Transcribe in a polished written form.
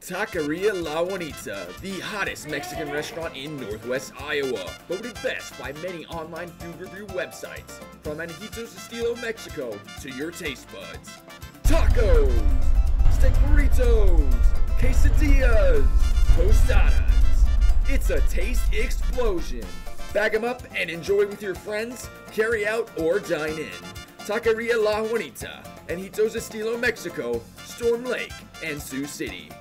Taqueria La Juanita, the hottest Mexican restaurant in Northwest Iowa, voted best by many online food review websites. From Anjitos Estilo Mexico to your taste buds. Tacos, steak burritos, quesadillas, tostadas. It's a taste explosion. Bag 'em up and enjoy with your friends, carry out or dine in. Taqueria La Juanita, Anjitos Estilo Mexico, Storm Lake, and Sioux City.